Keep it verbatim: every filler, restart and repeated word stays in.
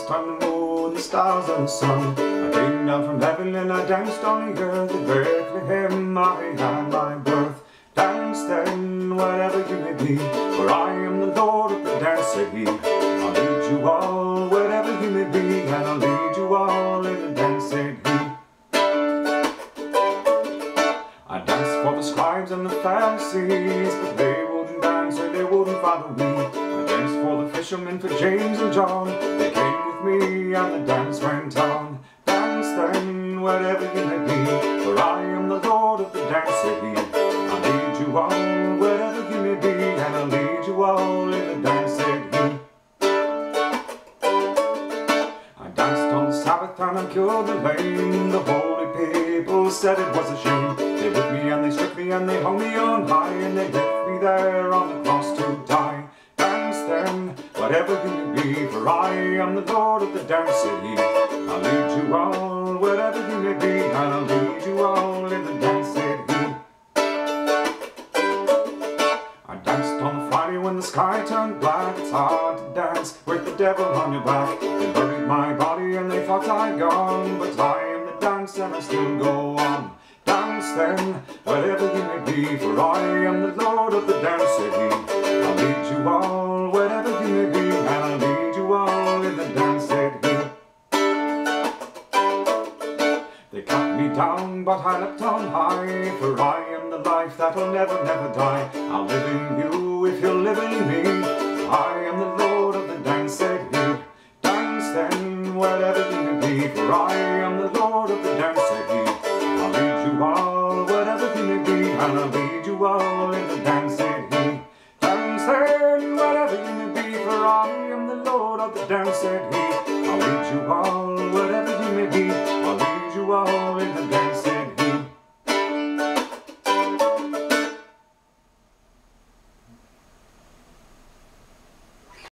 danced on the moon, the stars and the sun. I came down from heaven and I danced on the earth. At Bethlehem I had my birth. Dance then, whatever you may be, for I am the Lord of the dance, said he. I'll lead you all, whatever you may be, and I'll lead you all in the dance, said he. I danced for the scribes and the Pharisees, but they wouldn't dance and they wouldn't follow me. I danced for the fishermen, for James and John. They came with me and the dance went on. Dance then, whatever you may be, for I am the Lord of the dance, said he. I'll lead you all, whatever you may be, and I'll lead you all in the dance, said he. I danced on the Sabbath and I cured the lame. The holy people said it was a shame. They whipped me and they stripped me and they hung me on high, and they left me there on the cross to die. Dance then, whatever you may be, for I am the Lord of the dance, said he. I'll lead you all, whatever you may be, and I'll lead you all in the dance, said he. I danced on a Friday when the sky turned black. It's hard to dance with the devil on your back. They buried my body and they thought I'd gone, but I am the dance and I still go on. Dance then, whatever you may be, for I am the Lord of the dance, said he. I'll lead you all, whatever you may be, and I'll lead you all in the dance, said he. They cut me down, but I leapt on high, for I am the life that'll never, never die. I'll live in you if you'll live in me. I am the Lord of the dance, said he. Dance then, whatever you may be, for I am the Lord of the dance, said he. I'll lead you all, whatever you may be, and I'll lead you all in the dance.